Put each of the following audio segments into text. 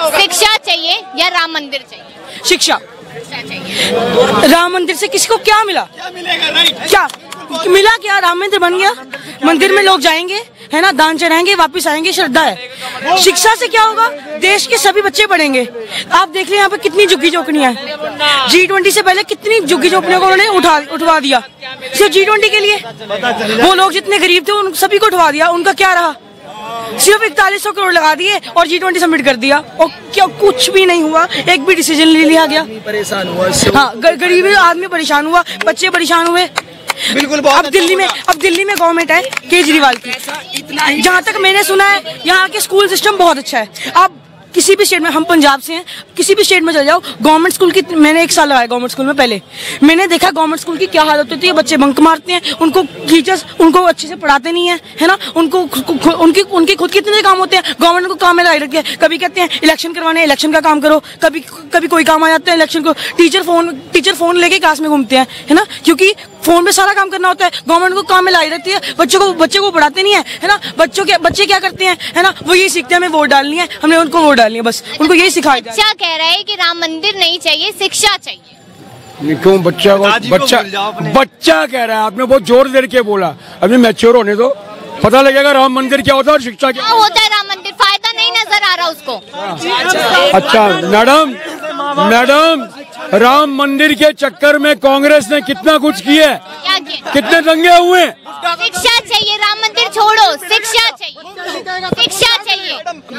शिक्षा चाहिए या राम मंदिर चाहिए? शिक्षा। चाहिए। राम मंदिर से किसी को क्या मिला? क्या मिला? क्या राम मंदिर बन गया, मंदिर में लोग जाएंगे, है ना, दान चढ़ाएंगे, वापस आएंगे, श्रद्धा है। शिक्षा से क्या होगा? देश के सभी बच्चे पढ़ेंगे। आप देख लें यहाँ पे कितनी झुग्गी झोपड़ियां हैं। G20 से पहले कितनी झुग्गी झोपड़ियों को उन्होंने उठवा दिया सिर्फ G20 के लिए। वो लोग जितने गरीब थे उन सभी को उठवा दिया। उनका क्या रहा? सिर्फ 4100 करोड़ लगा दिए और G20 सबमिट कर दिया और क्या कुछ भी नहीं हुआ, एक भी डिसीजन नहीं लिया गया। परेशान हुआ। हाँ, गरीब आदमी परेशान हुआ, बच्चे परेशान हुए। बिल्कुल। अब दिल्ली में गवर्नमेंट है केजरीवाल की। जहाँ तक मैंने सुना है यहाँ के स्कूल सिस्टम बहुत अच्छा है। आप किसी भी स्टेट में, हम पंजाब से हैं, किसी भी स्टेट में चले जाओ, गवर्नमेंट स्कूल की, मैंने 1 साल लगाया गवर्नमेंट स्कूल में। पहले मैंने देखा गवर्नमेंट स्कूल की क्या हालत होती है। बच्चे बंक मारते हैं, उनको टीचर्स उनको अच्छे से पढ़ाते नहीं है ना। उनको उनके खुद कितने काम होते हैं, गवर्नमेंट को काम में लगाई रखी है। कभी कहते हैं इलेक्शन करवाने, इलेक्शन का काम करो, कभी कोई काम आ जाता है इलेक्शन को, टीचर फोन लेके क्लास में घूमते हैं, है ना, क्योंकि फोन में सारा काम करना होता है। गवर्नमेंट को काम में लाई रहती है, बच्चों को पढ़ाते नहीं है ना। बच्चे क्या करते हैं, है ना, वो ये सीखते हैं हमें वोट डालनी है, हमने उनको वोट डालनी है, बस उनको यही सिखाया जाए। बच्चा कह रहा है कि राम मंदिर नहीं चाहिए, शिक्षा चाहिए। क्यों बच्चा कह रहा है? आपने बहुत जोर दे के बोला, अभी मैच्योर होने दो, पता लगेगा राम मंदिर क्या होता है और शिक्षा क्या होता है। राम मंदिर फायदा नहीं नजर आ रहा उसको। अच्छा मैडम, राम मंदिर के चक्कर में कांग्रेस ने कितना कुछ किया है, कितने दंगे हुए। शिक्षा चाहिए, राम मंदिर छोड़ो, शिक्षा चाहिए, शिक्षा चाहिए।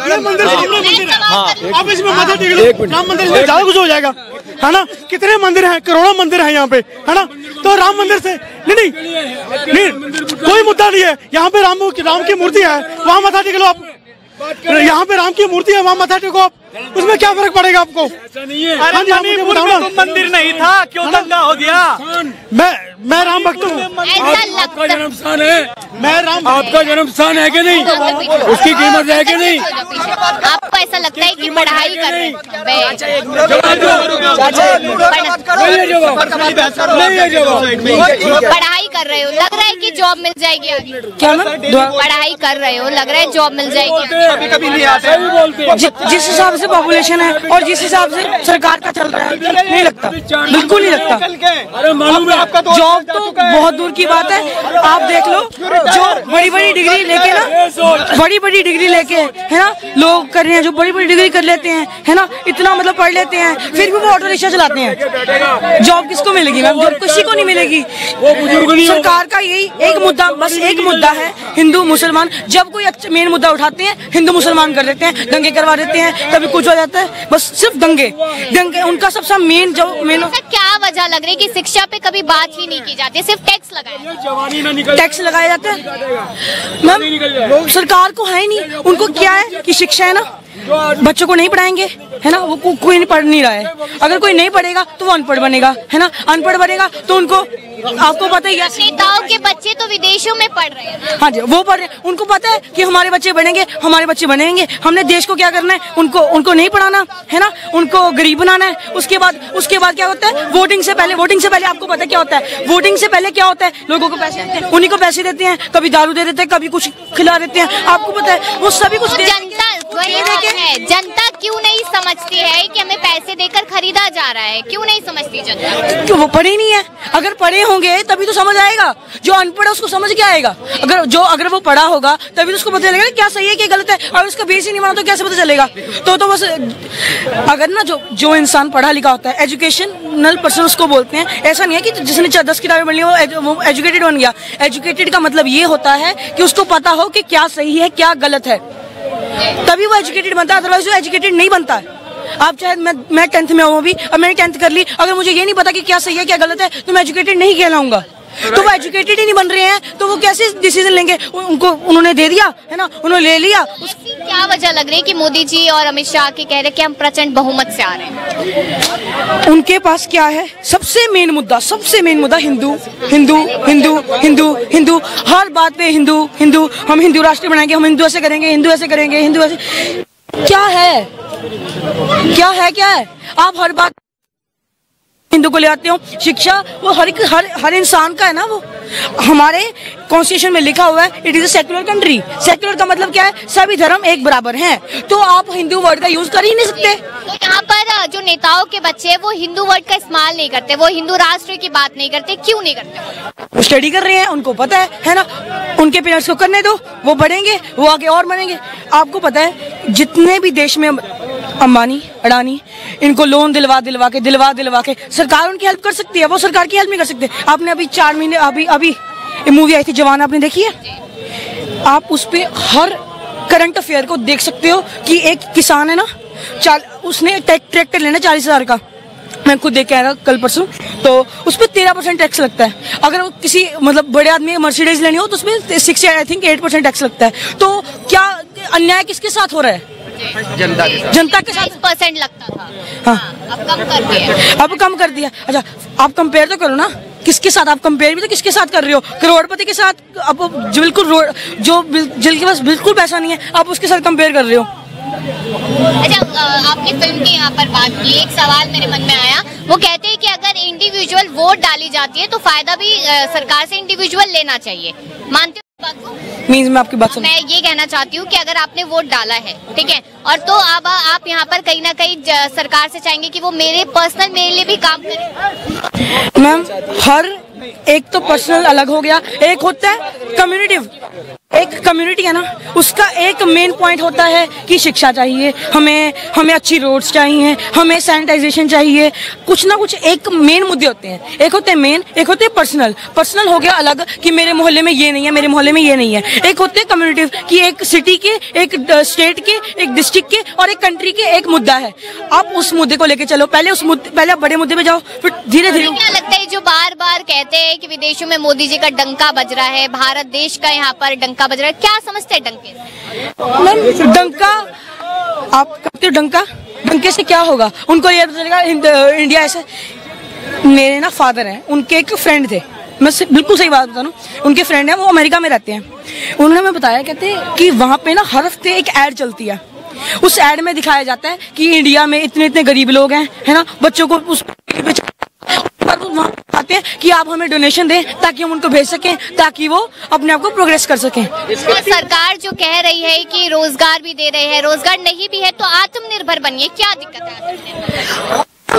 आप इसमें मदद राम मंदिर से ज्यादा कुछ हो जाएगा, है ना। कितने मंदिर हैं, करोड़ों मंदिर हैं यहाँ पे, है ना। तो राम मंदिर से नहीं कोई मुद्दा नहीं है। यहाँ पे राम की मूर्ति है, वहाँ मथा टेक लो आप। यहाँ पे राम की मूर्ति है, वहाँ मथा टेको आप, उसमें क्या फर्क पड़ेगा आपको? मंदिर नहीं था, क्यों दंगा हो गया? मैं राम भक्त हूँ। आपका जन्म स्थान है, आपका जन्म स्थान है कि नहीं? उसकी कीमत है कि नहीं? आपको ऐसा लगता है कि पढ़ाई कर रहे हैं, पढ़ाई कर रहे हो, लग रहा है कि जॉब मिल जाएगी आगे? क्या पढ़ाई कर रहे हो, लग रहा है जॉब मिल जाएगी? कभी नहीं आते। जिस हिसाब से पॉपुलेशन है और जिस हिसाब से सरकार का चल रहा है, नहीं लगता, बिल्कुल नहीं लगता। अरे मालूम है आपका जॉब तो बहुत दूर की बात है। आप देख लो, जो बड़ी बड़ी डिग्री लेके ना, बड़ी बड़ी डिग्री लेके, है ना, लोग कर रहे हैं, जो बड़ी बड़ी डिग्री कर लेते हैं, है ना, इतना मतलब पढ़ लेते हैं, फिर भी वो ऑटो रिक्शा चलाते हैं। जॉब किसको मिलेगी मैम? जॉब किसी को नहीं मिलेगी। सरकार का यही एक मुद्दा, बस एक मुद्दा है, हिंदू मुसलमान। जब कोई मेन मुद्दा उठाते हैं, हिंदू मुसलमान कर देते हैं, दंगे करवा देते हैं, कभी कुछ हो जाता है, बस सिर्फ दंगे उनका सबसे मेन क्या वजह लग रही है कि शिक्षा पे कभी बात ही नहीं की जाती, सिर्फ टैक्स लगाया जाता है। मैम सरकार को है ही नहीं, उनको क्या है कि शिक्षा है ना, बच्चों को नहीं पढ़ाएंगे, है ना, वो कोई नहीं पढ़ नहीं रहा है। अगर कोई नहीं पढ़ेगा तो वो अनपढ़ बनेगा, है ना, अनपढ़ बनेगा तो उनको, आपको पता ही है, नेताओं के बच्चे तो विदेशों में पढ़ रहे हैं। हाँ जी, वो पढ़ रहे हैं, उनको पता है कि हमारे बच्चे बनेंगे, हमारे बच्चे बनेंगे, हमने देश को क्या करना है, उनको नहीं पढ़ाना, है ना, उनको गरीब बनाना है। उसके बाद क्या होता है? वोटिंग से पहले आपको पता क्या होता है? वोटिंग से पहले क्या होता है? लोगों को पैसे देते हैं, उन्हीं को पैसे देते हैं, कभी दारू दे देते हैं, कभी कुछ खिला देते हैं, आपको पता है, वो सभी कुछ। जनता क्यों नहीं समझती है कि हमें पैसे देकर खरीदा जा रहा है? क्यों नहीं समझती जनता? क्यों? वो पढ़े नहीं है। अगर पढ़े होंगे तभी तो समझ आएगा। जो अनपढ़ है उसको समझ क्या आएगा? अगर वो पढ़ा होगा तभी तो उसको पता चलेगा क्या सही है क्या गलत है। और उसका बेस ही नहीं बना तो कैसे पता चलेगा? तो बस अगर ना जो इंसान पढ़ा लिखा होता है, एजुकेशनल पर्सन उसको बोलते हैं। ऐसा नहीं है कि जिसने 10 किताबें पढ़ ली वो एजुकेटेड बन गया। एजुकेटेड का मतलब ये होता है कि उसको पता हो कि क्या सही है क्या गलत है, तभी वो एजुकेटेड बनता है, अदरवाइज वो एजुकेटेड नहीं बनता है। आप चाहे मैं 10th में हूँ अभी, अब मैंने 10th कर ली, अगर मुझे ये नहीं पता कि क्या सही है क्या गलत है तो मैं एजुकेटेड नहीं कहलाऊंगा। तो वो एजुकेटेड ही नहीं बन रहे हैं तो वो कैसे डिसीजन लेंगे? उन्होंने दे दिया, है ना, उन्होंने ले लिया। क्या वजह लग रही है कि मोदी जी और अमित शाह के कह रहे हैं कि हम प्रचंड बहुमत से आ रहे हैं? उनके पास क्या है? सबसे मेन मुद्दा हिंदू हिंदू हिंदू हिंदू हिंदू, हर बात पे हिंदू हिंदू, हम हिंदू राष्ट्र बनाएंगे, हम हिंदू ऐसे करेंगे, हिंदू ऐसे करेंगे, हिंदू ऐसे। क्या है? आप हर बात हिंदू को ले आते हो। शिक्षा वो हर इंसान का है ना। वो हमारे कॉन्स्टिट्यूशन में लिखा हुआ है it is a secular country. Secular का मतलब क्या है? सभी धर्म एक बराबर हैं। तो आप हिंदू वर्ड का यूज कर ही नहीं सकते। तो यहाँ पर जो नेताओं के बच्चे हैं वो हिंदू वर्ड का इस्तेमाल नहीं करते, वो हिंदू राष्ट्र की बात नहीं करते, क्यों नहीं करते? वो स्टडी कर रहे हैं, उनको पता है ना। उनके पेरेंट्स को करने दो, वो बढ़ेंगे, वो आगे और बढ़ेंगे। आपको पता है जितने भी देश में अंबानी, अडानी, इनको लोन दिलवा के सरकार उनकी हेल्प कर सकती है, वो सरकार की हेल्प नहीं कर सकते। आपने अभी 4 महीने अभी मूवी आई थी जवान, आपने देखी है? आप उस पे हर करंट अफेयर को देख सकते हो कि एक किसान है ना, उसने ट्रैक्टर लेना 40,000 का। मैं खुद देख के आया था कल परसों, तो उस पर 13% टैक्स लगता है। अगर वो किसी मतलब बड़े आदमी मर्सिडीज लेनी हो तो उसमें 8% टैक्स लगता है। तो क्या अन्याय किसके साथ हो रहा है? जनता के साथ 20% लगता था। हाँ, अब कम कर दिया। अच्छा, आप कंपेयर तो करो ना, किसके साथ आप कंपेयर भी तो किसके साथ कर रहे हो? करोड़पति के साथ। अब बिल्कुल जिनके पास बिल्कुल पैसा नहीं है, आप उसके साथ कंपेयर कर रहे हो। अच्छा, आपने फिल्म की यहाँ पर बात की, एक सवाल मेरे मन में आया। वो कहते हैं कि अगर इंडिविजुअल वोट डाली जाती है तो फायदा भी सरकार से इंडिविजुअल लेना चाहिए, मानते हो बात को? मीन्स मैं आपकी बात मैं ये कहना चाहती हूँ कि अगर आपने वोट डाला है, ठीक है, और तो अब आप यहाँ पर कहीं ना कहीं सरकार से चाहेंगे कि वो मेरे लिए भी काम करे। मैम, हर एक तो पर्सनल अलग हो गया, एक होता है कम्युनिटिव। एक कम्युनिटी है ना, उसका एक मेन पॉइंट होता है कि शिक्षा चाहिए, हमें अच्छी रोड्स चाहिए, हमें सैनिटाइजेशन चाहिए। कुछ ना कुछ एक मेन मुद्दे होते हैं। एक होते हैं मेन, एक होते हैं पर्सनल। पर्सनल हो गया अलग कि मेरे मोहल्ले में ये नहीं है, मेरे मोहल्ले में ये नहीं है। एक होते हैं कम्युनिटिव कि एक सिटी के, एक स्टेट के, एक डिस्ट्रिक्ट के और एक कंट्री के एक मुद्दा है। आप उस मुद्दे को लेके चलो। पहले आप बड़े मुद्दे पे जाओ, फिर धीरे धीरे। क्या लगता है जो बार बार कहते हैं कि विदेशों में मोदी जी का डंका बज रहा है, भारत देश का यहाँ पर डंका बज रहा है, क्या समझते हैं डंके से? मैम, डंका आप करते हो, डंके से क्या होगा? उनको ये पता चलेगा इंडिया ऐसे। मेरे ना फादर हैं, उनके एक फ्रेंड थे, मैं बिल्कुल सही बात बता रहा हूँ, उनके फ्रेंड हैं, वो अमेरिका में रहते हैं। उन्होंने हमें बताया, कहते हैं कि वहाँ पे ना हर हफ्ते एक ऐड चलती है। उस ऐड में दिखाया जाता है कि इंडिया में इतने इतने गरीब लोग हैं, है ना, बच्चों को उस वहाँ आते हैं कि आप हमें डोनेशन दें ताकि हम उनको भेज सकें, ताकि वो अपने आप को प्रोग्रेस कर सकें। सरकार जो कह रही है कि रोजगार भी दे रहे हैं, रोजगार नहीं भी है तो आत्मनिर्भर बनिए, क्या दिक्कत है?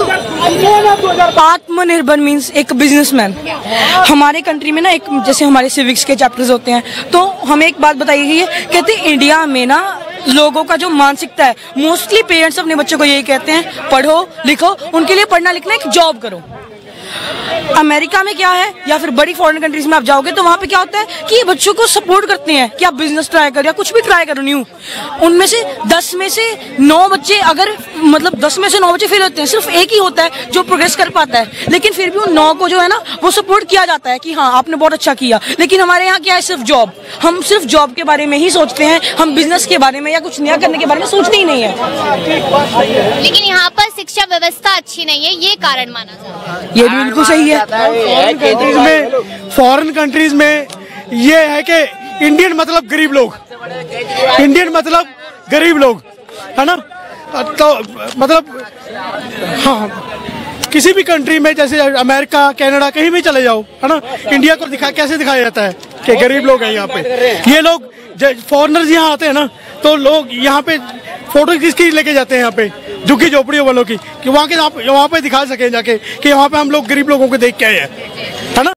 आत्मनिर्भर मीन्स एक बिजनेसमैन। हमारे कंट्री में ना एक, जैसे हमारे सिविक्स के चैप्टर्स होते हैं, तो हमें एक बात बताई गई है, कहते हैं इंडिया में ना लोगों का जो मानसिकता है, मोस्टली पेरेंट्स अपने बच्चों को यही कहते हैं, पढ़ो लिखो, उनके लिए पढ़ना लिखना एक जॉब करो। अमेरिका में क्या है, या फिर बड़ी फॉरेन कंट्रीज में आप जाओगे तो वहाँ पे क्या होता है कि बच्चों को सपोर्ट करते हैं कि आप बिजनेस ट्राई करो या कुछ भी ट्राई करो न्यू। उनमें से 10 में से 9 बच्चे, अगर मतलब 10 में से 9 बच्चे फेल होते हैं, सिर्फ एक ही होता है जो प्रोग्रेस कर पाता है। लेकिन फिर भी उन 9 को जो है ना, वो सपोर्ट किया जाता है कि हाँ आपने बहुत अच्छा किया। लेकिन हमारे यहाँ क्या है, सिर्फ जॉब। हम सिर्फ जॉब के बारे में ही सोचते हैं, हम बिजनेस के बारे में या कुछ नया करने के बारे में सोचते ही नहीं है। लेकिन यहाँ पर शिक्षा व्यवस्था अच्छी नहीं है, ये कारण माना जाता है। ये भी बिल्कुल सही है। फॉरेन कंट्रीज में ये है कि इंडियन मतलब गरीब लोग, इंडियन मतलब गरीब लोग, है ना। तो मतलब हाँ, किसी भी कंट्री में जैसे अमेरिका, कनाडा, कहीं भी चले जाओ, है ना, इंडिया को कैसे दिखाया जाता है कि गरीब लोग हैं यहाँ पे। ये लोग फॉरेनर्स यहाँ आते हैं ना, तो लोग यहाँ पे फोटो किसकी लेके जाते हैं यहाँ पे, झुग्गी झोपड़ियों वालों की, कि वहाँ पे दिखा सके जाके कि वहाँ पे हम लोग गरीब लोगों को देख के आए हैं, है ना।